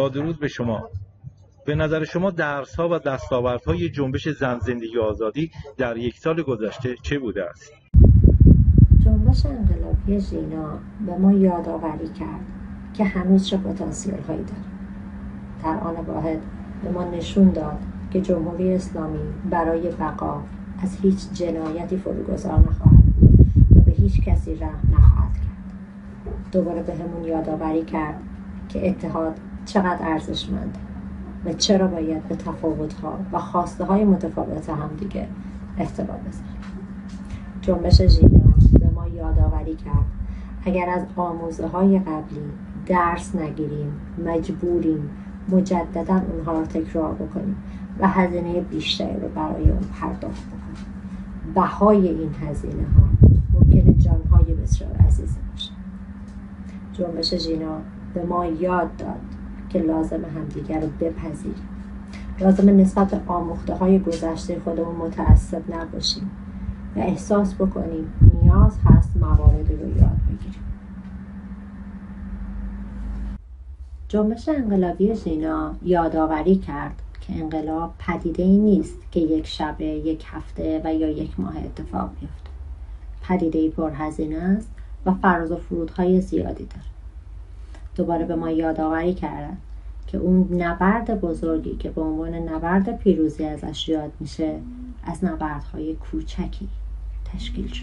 درود به شما. به نظر شما درس‌ها و دستاوردهای جنبش زن زندگی آزادی در یک سال گذشته چه بوده است؟ جنبش انقلابی ژینا به ما یادآوری کرد که هنوز چه پتانسیل هایی داره. در آن واحد به ما نشون داد که جمهوری اسلامی برای بقا از هیچ جنایتی فروگذار نخواهد و به هیچ کسی رحم نخواهد کرد. دوباره به همون یادآوری کرد که اتحاد چقدر ارزشمنده و چرا باید به تفاوت‌ها و خواسته‌های متفاوت هم دیگه احترام بذاریم. جنبش ژینا به ما یادآوری کرد اگر از آموزه‌های قبلی درس نگیریم مجبوریم مجددا اونها رو تکرار بکنیم و هزینه بیشتری رو برای اون پرداخت بکنیم. بهای این هزینه ها ممکنه جانهای بسیار عزیز باشه. جنبش ژینا به ما یاد داد که لازم همدیگر رو بپذیریم. لازم نسبت به آموخته های گذشته خودمون متعصب نباشیم و احساس بکنیم نیاز هست مواردی رو یاد بگیریم. جنبش انقلابی ژینا یادآوری کرد که انقلاب پدیده‌ای نیست که یک شبه، یک هفته و یا یک ماه اتفاق بیفته. پدیده‌ای پرهزینه است و فراز و فرودهای زیادی داره. دوباره به ما یادآوری کرد که اون نبرد بزرگی که به عنوان نبرد پیروزی ازش یاد میشه از نبردهای کوچکی تشکیل شده.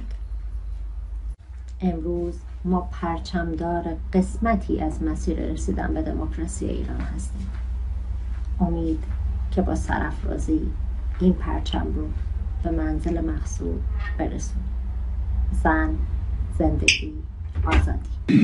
امروز ما پرچمدار قسمتی از مسیر رسیدن به دموکراسی ایران هستیم. امید که با سرافرازی این پرچم رو به منزل مقصود برسونیم. زن، زندگی، آزادی.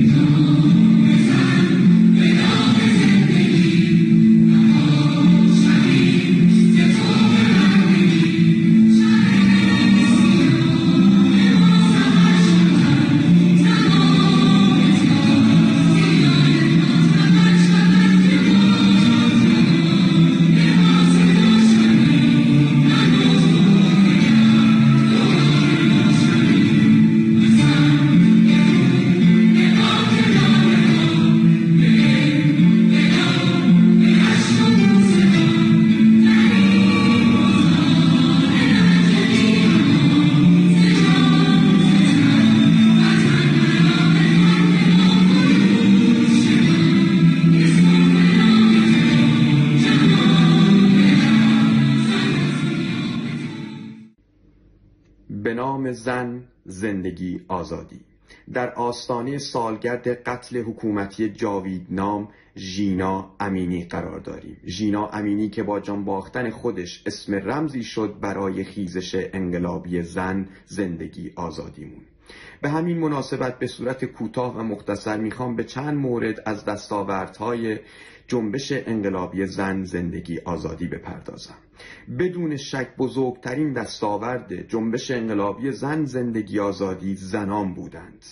به نام زن، زندگی، آزادی. در آستانه سالگرد قتل حکومتی جاوید نام ژینا امینی قرار داریم. ژینا امینی که با جان باختن خودش اسم رمزی شد برای خیزش انقلابی زن، زندگی، آزادیمون. به همین مناسبت به صورت کوتاه و مختصر میخوام به چند مورد از دستاوردهای جنبش انقلابی زن، زندگی، آزادی بپردازم. بدون شک بزرگترین دستاورد جنبش انقلابی زن، زندگی، آزادی زنان بودند.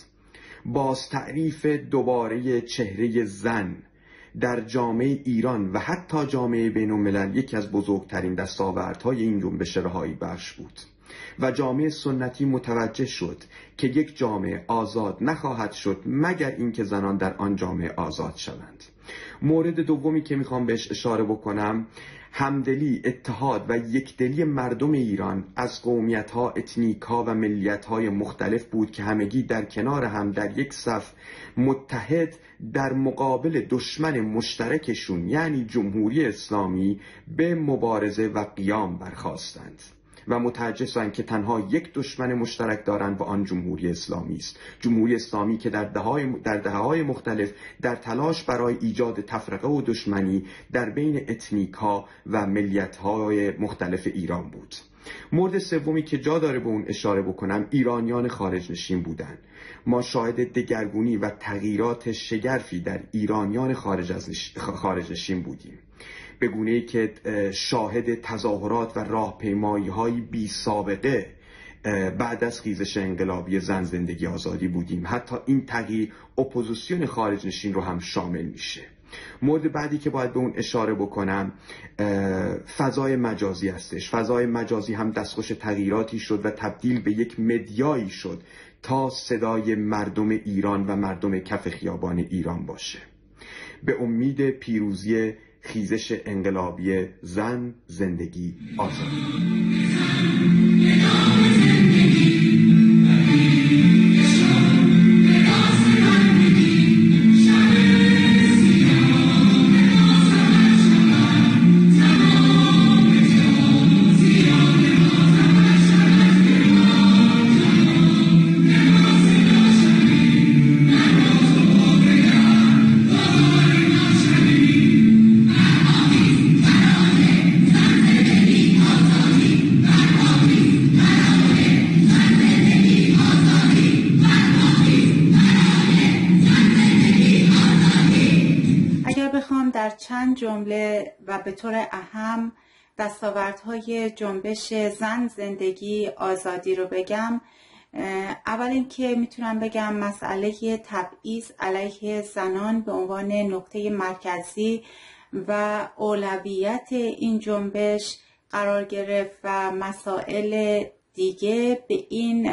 باز تعریف دوباره چهره زن در جامعه ایران و حتی جامعه بین الملل یکی از بزرگترین دستاوردهای این جنبش رهایی بخش بود و جامعه سنتی متوجه شد که یک جامعه آزاد نخواهد شد مگر اینکه زنان در آن جامعه آزاد شوند. مورد دومی که میخوام بهش اشاره بکنم همدلی، اتحاد و یکدلی مردم ایران از قومیت‌ها، اتنیک‌ها و ملیت‌های مختلف بود که همگی در کنار هم در یک صف متحد در مقابل دشمن مشترکشون یعنی جمهوری اسلامی به مبارزه و قیام برخاستند و متوجه شدند که تنها یک دشمن مشترک دارند و آن جمهوری اسلامی است. جمهوری اسلامی که در دهه‌های مختلف در تلاش برای ایجاد تفرقه و دشمنی در بین اتنیک‌ها و ملیت‌های مختلف ایران بود. مورد سومی که جا داره به اون اشاره بکنم ایرانیان خارج نشین بودند. ما شاهد دگرگونی و تغییرات شگرفی در ایرانیان خارج نشین بودیم، به گونه‌ای که شاهد تظاهرات و راهپیمایی‌های بی سابقه بعد از خیزش انقلابی زن، زندگی، آزادی بودیم. حتی این تغییر اپوزیسیون خارج نشین رو هم شامل میشه. مورد بعدی که باید به اون اشاره بکنم فضای مجازی هستش. فضای مجازی هم دستخوش تغییراتی شد و تبدیل به یک مدیایی شد تا صدای مردم ایران و مردم کف خیابان ایران باشه. به امید پیروزی خیزش انقلابی زن، زندگی، آزادی. در چند جمله و به طور اهم دستاوردهای جنبش زن، زندگی، آزادی رو بگم، اول اینکه میتونم بگم مسئله تبعیض علیه زنان به عنوان نقطه مرکزی و اولویت این جنبش قرار گرفت و مسائل دیگه به این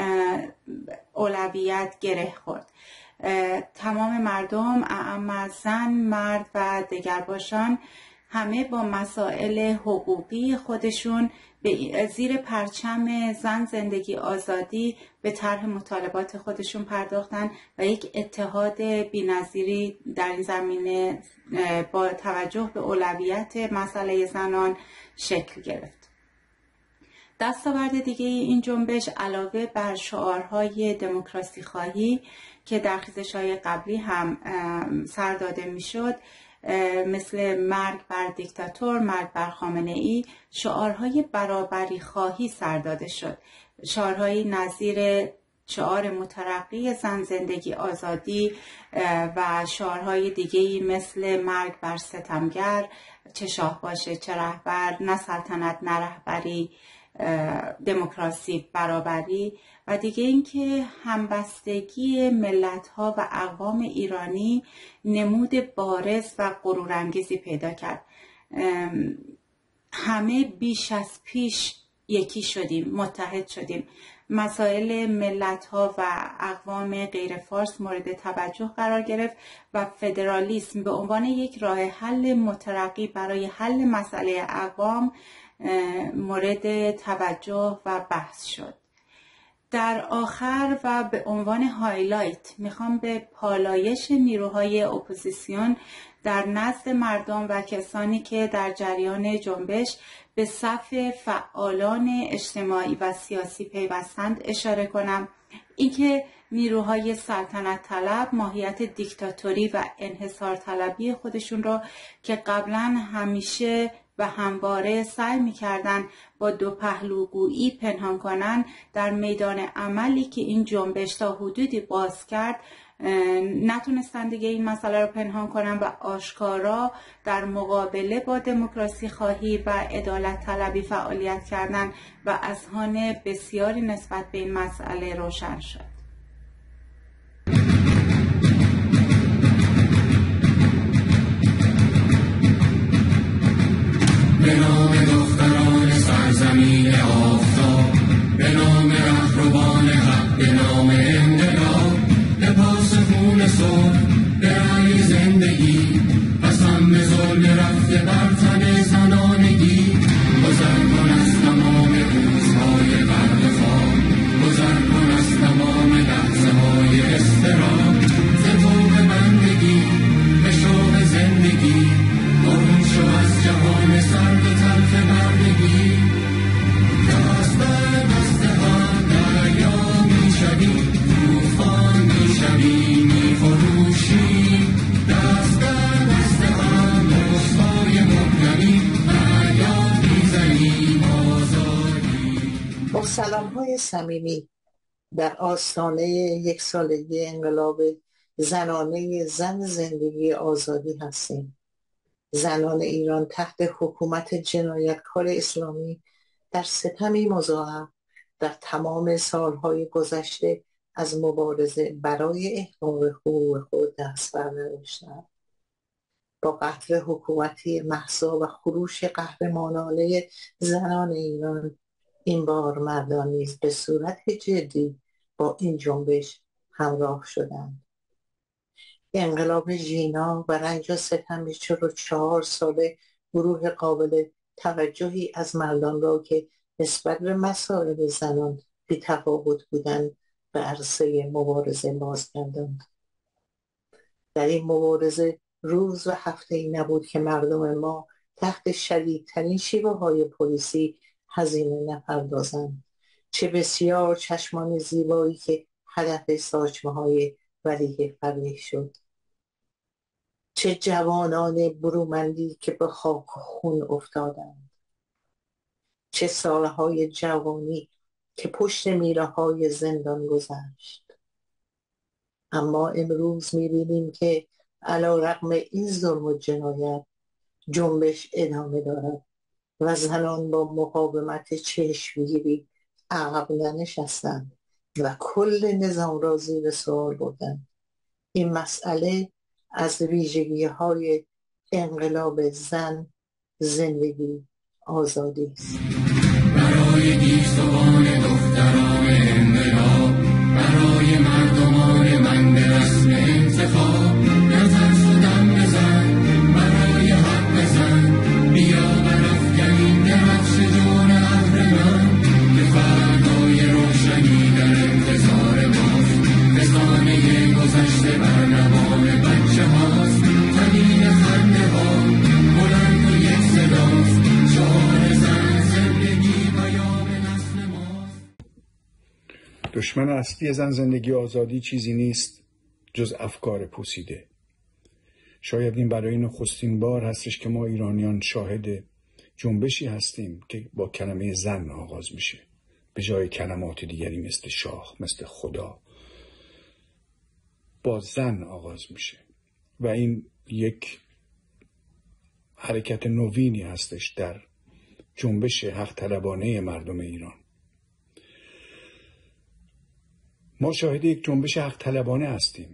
اولویت گره خورد. تمام مردم، اعم زن، مرد و دگرباشان، همه با مسائل حقوقی خودشون به زیر پرچم زن، زندگی، آزادی به طرح مطالبات خودشون پرداختن و یک اتحاد بی‌نظیری در این زمینه با توجه به اولویت مسئله زنان شکل گرفت. دستاورد دیگه این جنبش علاوه بر شعارهای دموکراسی خواهی که در خیزش‌های قبلی هم سر داده میشد، مثل مرگ بر دیکتاتور، مرگ بر خامنه‌ای، شعارهای برابری خواهی سر داده شد. شعارهای نظیر شعار مترقی زن، زندگی، آزادی و شعارهای دیگه‌ای مثل مرگ بر ستمگر، چه شاه باشه چه رهبر، نه سلطنت نه رهبری، دموکراسی، برابری و دیگه اینکه همبستگی ملت‌ها و اقوام ایرانی نمود بارز و غرورانگیزی پیدا کرد. همه بیش از پیش یکی شدیم، متحد شدیم. مسائل ملت‌ها و اقوام غیر فارس مورد توجه قرار گرفت و فدرالیسم به عنوان یک راه حل مترقی برای حل مسئله اقوام مورد توجه و بحث شد. در آخر و به عنوان هایلایت میخوام به پالایش نیروهای اپوزیسیون در نزد مردم و کسانی که در جریان جنبش به صف فعالان اجتماعی و سیاسی پیوستند اشاره کنم. اینکه نیروهای سلطنت طلب ماهیت دیکتاتوری و انحصار طلبی خودشون رو که قبلا همیشه و همواره سعی می‌کردن با دو پهلوگویی پنهان کنن، در میدان عملی که این جنبش تا حدودی باز کرد نتونستن دیگه این مسئله رو پنهان کنن و آشکارا در مقابله با دموکراسی خواهی و عدالت طلبی فعالیت کردن و اذهان بسیاری نسبت به این مسئله روشن شد. به نام دختران سرزمین آفتاب، به نام رهروان حق، به نام انقلاب، لباس خون صبح، به رأی زندگی، قسم به ظلم رفته بر تن زنانگی. گذر کن از تمام روزهای غرق خواب، گذر کن از تمام لحظه های اضطراب. ز طوق بندگی به شوق زندگی، برون شو از جهان سرد و تلخ بردگی. دست در دست هم دریا میشوی، طوفان میشوی میفروشی. دست در دست هم رسوای محکمی، دریا میزنی آزادی. با سلام‌های صمیمی در آستانه یک سالگی انقلاب زنانه زن، زندگی، آزادی هستیم. زنان ایران تحت حکومت جنایتکار اسلامی در ستمی مضاعف در تمام سالهای گذشته از مبارزه برای احقاق حقوق خود دست برداشتند. با قتل حکومتی مهسا و خروش قهرمانانه زنان ایران، این بار مردان نیز به صورت جدی با این جنبش همراه شدند. انقلاب ژینا و رنج و ستم 44 ساله گروه قابل توجهی از مردان را که نسبت به مسائل زنان بی تفاوت بودند به عرصه مبارزه بازگرداند. در این مبارزه روز و هفته‌ای نبود که مردم ما تحت شدیدترین شیوه‌های پلیسی هزینه نپردازند. چه بسیار چشمان زیبایی که هدف ساچمه‌های ولی فریح شد. چه جوانان برومندی که به خاک و خون افتادند. چه سالهای جوانی که پشت میره‌های زندان گذشت. اما امروز می‌بینیم که علیرغم این ظلم و جنایت جنبش ادامه دارد و زنان با مقاومت چشمگیری عقب ننشستند و کل نظام را زیر سوال بردند. این مسئله از ویژگی‌های انقلاب زن، زندگی، آزادی است. برای گیسوان دختران انقلاب، برای مردمان من به رسم انتخاب، نترس و دم بزن، برای حق بزن، بیا برافکنیم درفش جان اهل من، که فردای روشنی در انتظار ماست، رسانه گذشته بر نوان بچه هاست، طویل خنده ها بلند و یک صداست، شعار زن زندگی پیام نسل ماست. دشمن اصلی زن زندگی آزادی چیزی نیست جز افکار پوسیده. شاید این برای نخستین بار هستش که ما ایرانیان شاهد جنبشی هستیم که با کلمه زن آغاز میشه به جای کلمات دیگری مثل شاه، مثل خدا. با زن آغاز میشه و این یک حرکت نوینی هستش در جنبش حق طلبانه مردم ایران. ما شاهد یک جنبش حق طلبانه هستیم.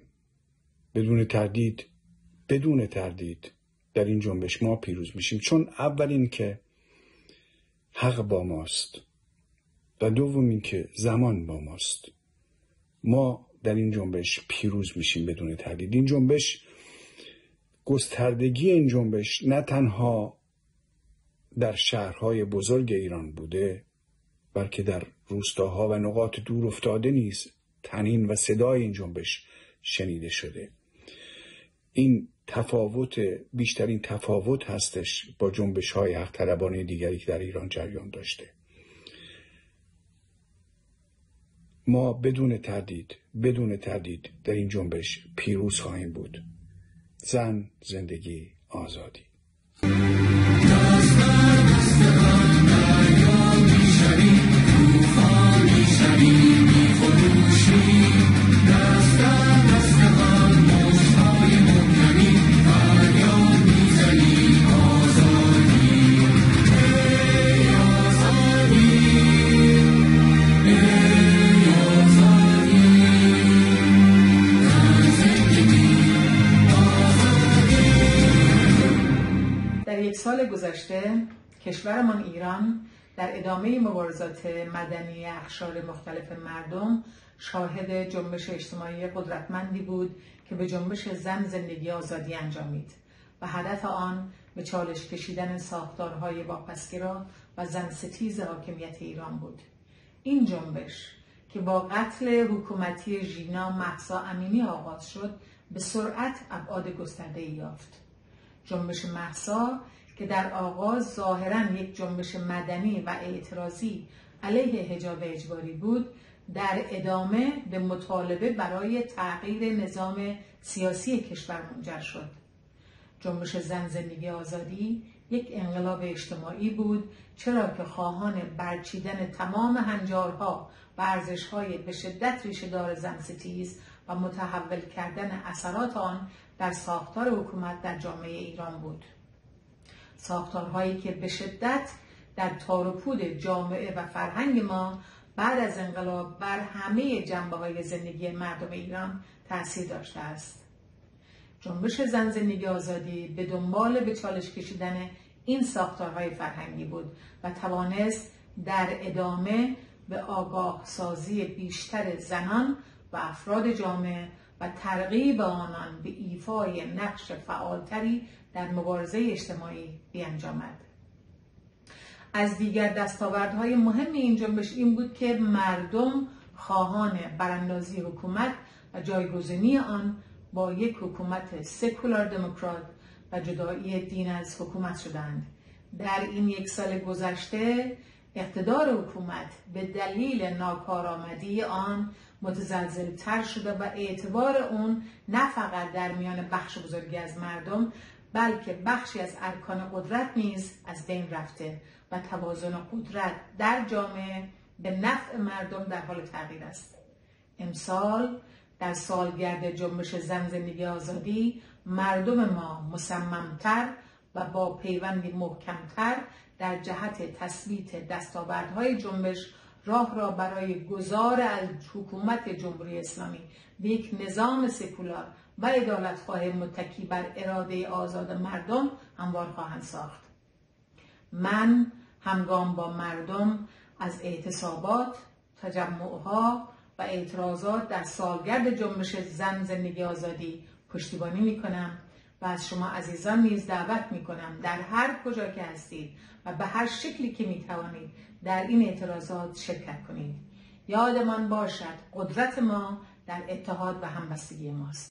بدون تردید در این جنبش ما پیروز میشیم، چون اول این که حق با ماست و دوم این که زمان با ماست. ما در این جنبش پیروز میشیم بدون تردید. این جنبش، گستردگی این جنبش نه تنها در شهرهای بزرگ ایران بوده، بلکه در روستاها و نقاط دور افتاده نیز طنین و صدای این جنبش شنیده شده. این تفاوت، بیشترین تفاوت هستش با جنبش‌های حق طلبانه دیگری که در ایران جریان داشته. ما بدون تردید در این جنبش پیروز خواهیم بود. زن، زندگی، آزادی. سال گذشته کشورمان ایران در ادامه مبارزات مدنی اقشار مختلف مردم شاهد جنبش اجتماعی قدرتمندی بود که به جنبش زن زندگی آزادی انجامید و هدف آن به چالش کشیدن ساختارهای واپسگرا و زن ستیز حاکمیت ایران بود. این جنبش که با قتل حکومتی ژینا مهسا امینی آغاز شد به سرعت ابعاد گسترده‌ای یافت. جنبش مهسا که در آغاز ظاهراً یک جنبش مدنی و اعتراضی علیه حجاب اجباری بود، در ادامه به مطالبه برای تغییر نظام سیاسی کشور منجر شد. جنبش زن زندگی آزادی یک انقلاب اجتماعی بود، چرا که خواهان برچیدن تمام هنجارها و ارزش‌های به شدت ریشه‌دار زن ستیز و متحول کردن اثرات آن در ساختار حکومت در جامعه ایران بود. ساختارهایی که به شدت در تار و پود جامعه و فرهنگ ما بعد از انقلاب بر همه جنبه‌های زندگی مردم ایران تأثیر داشته است. جنبش زن زندگی آزادی به دنبال به چالش کشیدن این ساختارهای فرهنگی بود و توانست در ادامه به آگاه سازی بیشتر زنان و افراد جامعه و ترغیب آنان به ایفای نقش فعالتری در مبارزه اجتماعی بیانجامد. از دیگر دستاوردهای مهم این جنبش این بود که مردم خواهان براندازی حکومت و جایگزینی آن با یک حکومت سکولار دموکرات و جدایی دین از حکومت شدند. در این 1 سال گذشته اقتدار حکومت به دلیل ناکارآمدی آن متزلزل‌تر شده و اعتبار اون نه فقط در میان بخش بزرگی از مردم بلکه بخشی از ارکان قدرت نیز از بین رفته و توازن قدرت در جامعه به نفع مردم در حال تغییر است. امسال در سالگرد جنبش زن زندگی آزادی مردم ما مصممتر و با پیوندی محکمتر در جهت تثبیت دستاوردهای جنبش راه را برای گذار از حکومت جمهوری اسلامی به یک نظام سکولار و عدالتخواه متکی بر اراده آزاد مردم هموار خواهند ساخت. من همگام با مردم از اعتصابات، تجمعها و اعتراضات در سالگرد جنبش زن زندگی آزادی پشتیبانی میکنم و از شما عزیزان نیز دعوت میکنم در هر کجا که هستید و به هر شکلی که میتوانید در این اعتراضات شرکت کنید. یادمان باشد قدرت ما در اتحاد و همبستگی ماست.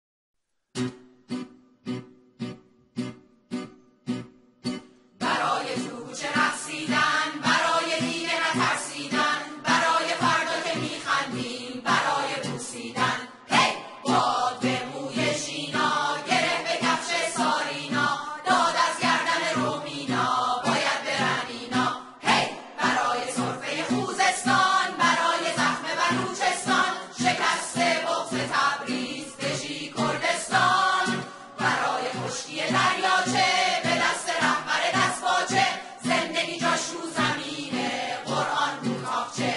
برای جوش رقصیدن، برای دیگه نترسیدن، برای فردا که میخندیم، برای بوسیدن. هی باد به موی ژینا، گره به کفش سارینا، داد از گردن رومینا، باید برن اینا. هی برای سرفه خوزستان، برای زخم بلوچستان، شکست بغض تبریز بشی کردستان، برای خشکی دریاچه به دست رهبر دستپاچه، زندگی جاش رو زمینه، قرآن رو تاقچه.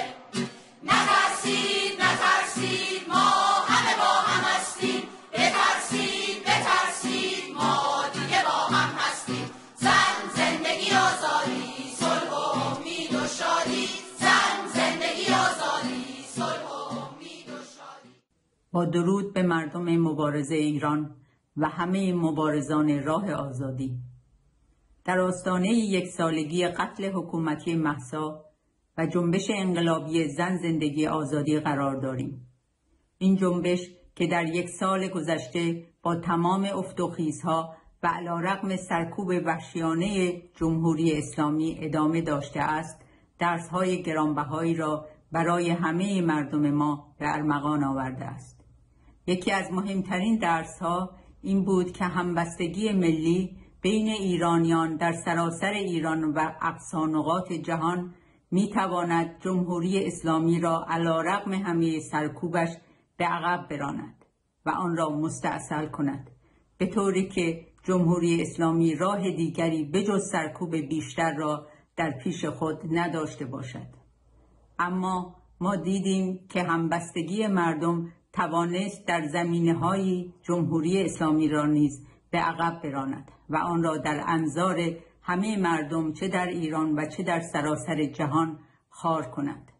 نترسید نترسید، ما همه با هم هستیم، بترسید بترسید، ما دیگه با هم هستیم. زن زندگی آزادی، صلح و امید و شادی، زن زندگی آزادی، صلح و امید و شادی. با درود به مردم مبارزه ایران و همه مبارزان راه آزادی. در آستانه 1 سالگی قتل حکومتی مهسا و جنبش انقلابی زن زندگی آزادی قرار داریم. این جنبش که در 1 سال گذشته با تمام افت و خیزها و علیرغم سرکوب وحشیانه جمهوری اسلامی ادامه داشته است، درس‌های گرانبهایی را برای همه مردم ما به ارمغان آورده است. یکی از مهمترین درس‌ها این بود که همبستگی ملی بین ایرانیان در سراسر ایران و اقصانقاط جهان میتواند جمهوری اسلامی را علیرغم همه سرکوبش به عقب براند و آن را مستأصل کند، به طوری که جمهوری اسلامی راه دیگری بجز سرکوب بیشتر را در پیش خود نداشته باشد. اما ما دیدیم که همبستگی مردم توانست در زمینه‌های جمهوری اسلامی را نیز به عقب براند و آن را در انظار همه مردم چه در ایران و چه در سراسر جهان خوار کند.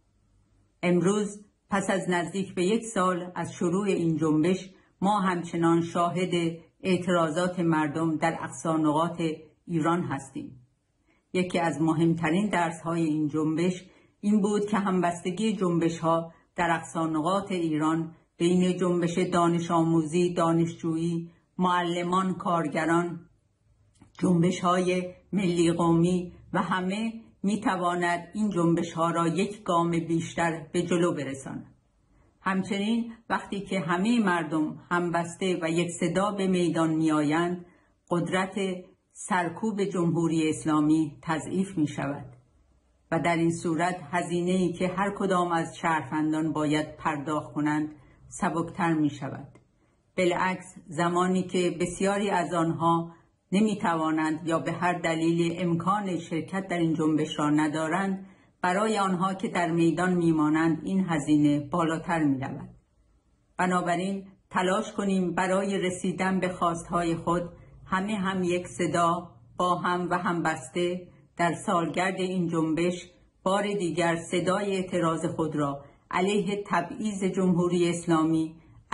امروز پس از نزدیک به 1 سال از شروع این جنبش ما همچنان شاهد اعتراضات مردم در اقصانقاط ایران هستیم. یکی از مهمترین درس‌های این جنبش این بود که همبستگی جنبش‌ها در اقصانقاط ایران بین جنبش دانش آموزی، دانشجویی، معلمان، کارگران، جنبش‌های ملی قومی و همه می‌تواند این جنبش‌ها را یک گام بیشتر به جلو برساند. همچنین وقتی که همه مردم همبسته و یک صدا به میدان می‌آیند، قدرت سرکوب جمهوری اسلامی تضعیف می‌شود و در این صورت هزینه‌ای که هر کدام از شهروندان باید پرداخت کنند سبکتر می‌شود. بالعکس زمانی که بسیاری از آنها نمی‌توانند یا به هر دلیل امکان شرکت در این جنبش را ندارند، برای آنها که در میدان میمانند این هزینه بالاتر می‌رود. بنابراین تلاش کنیم برای رسیدن به خواستهای خود همه هم یک صدا با هم و همبسته در سالگرد این جنبش بار دیگر صدای اعتراض خود را علیه تبعیض جمهوری اسلامی،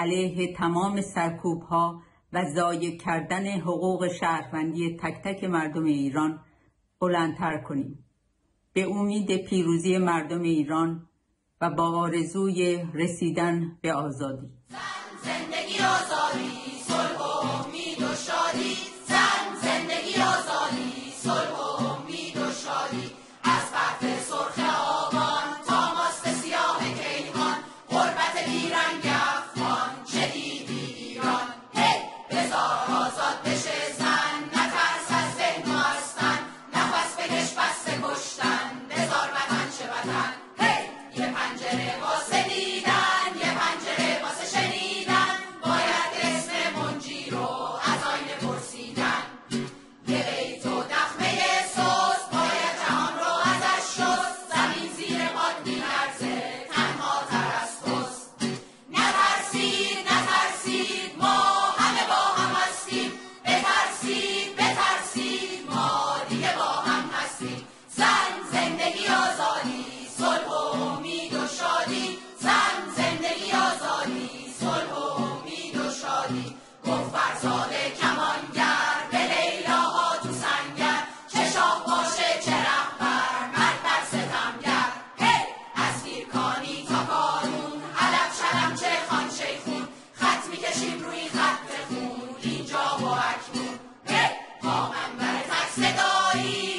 علیه تمام سرکوب‌ها و ضایع کردن حقوق شهروندی تک تک مردم ایران بلندتر کنیم. به امید پیروزی مردم ایران و با آرزوی رسیدن به آزادی. زندگی آزادی، صلح و امید و شادی. زن زندگی آزادی، صلح و امید و شادی. از برف سرخ آبان تا ماست سیاه کیهان، غربت بیرنگ افغان چه دیدی ایران. هی بذار آزاد بشه زن، نترس از ذهن و از تن، نفس بکش بسته کشتن، بذار وطن چه وطن. هی یه پنجره واسه دیدن، یه پنجره واسه شنیدن، باید اسم منجی رو از آینه پرسیدن. یه بیت و دخمه سوز باید جهان رو ازش شست، زمین زیر باد میلرزه تنها تر از توست. نترسید نترسید ما همه با هم هستیم، بترسید بترسید ما دیگه با هم هستیم. زن زندگی آزادی، صلح و امید و شادی. زن زندگی آزادی، صلح و امید و شادی. گفت فرزاد کمانگر به لیلاها تو سنگر، چه شاه باشه چه رهبر مرد بر ستمگر. هی از گیرکانی تا کارون، علم شلم چه خان شیخون، خط میکشیم روی خط خون اینجا و اکنون. هی با منبر تک صدایی